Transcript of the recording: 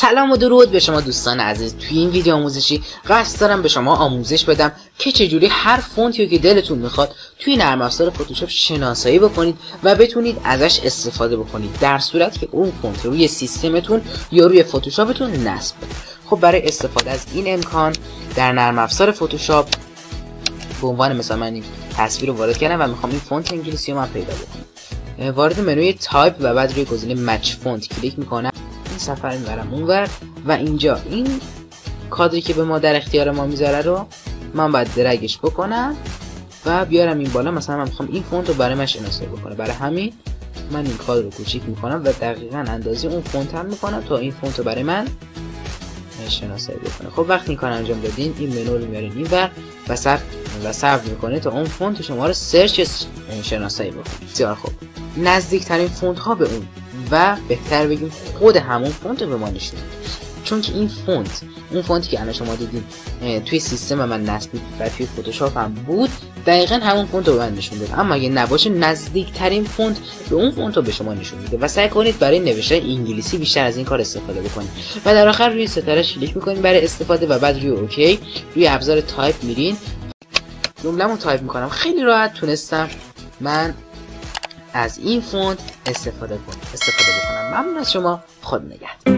سلام و درود به شما دوستان عزیز. توی این ویدیو آموزشی قصد دارم به شما آموزش بدم که چجوری هر فونتی که دلتون میخواد توی نرم افزار فتوشاپ شناسایی بکنید و بتونید ازش استفاده بکنید در صورت که اون فونت روی سیستمتون یا روی فتوشاپتون نصب بشه. خب برای استفاده از این امکان در نرم افزار فتوشاپ به عنوان مثلا من این تصویر رو وارد کردم و میخوام این فونت انگلیسی رو من پیدا بکنم. وارد منوی تایپ و بعد روی گزینه مچ فونت کلیک میکنم. این صفحه میبرم اونور و اینجا این کادری که به ما در اختیار ما میذاره رو من باید درگش بکنم و بیارم این بالا. مثلا من میخوام این فونت رو برای من شناسایی بکنه، برای همین من این کادر رو کوچیک میکنم و دقیقاً اندازه اون فونت هم میکنم تا این فونت رو برای من شناسایی بکنه. خب وقتی این کار انجام دادین این منو رو میارین اینور و صرف میکنه تا اون فونت شما رو سرچ شناسایی بکنه. بسیار خوب، نزدیکترین فونت ها به اون و بهتر بگیم خود همون فونت رو به ما نشون میده، چون که این فونت اون فونتی که الان شما دیدین توی سیستم من نصب و توی فتوشاپ هم بود دقیقاً همون فونت رو به من نشون میده. اما اگه نباشه نزدیکترین فونت به اون فونت رو به شما نشون میده و سعی کنید برای نوشتن انگلیسی بیشتر از این کار استفاده بکنید و در آخر روی ستاره کلیک میکنید برای استفاده و بعد روی اوکی روی ابزار تایپ میرین. جمله‌مو تایپ میکنم. خیلی راحت تونستم من از این فونت استفاده بکنم. ممنون از شما. خود نگهدار.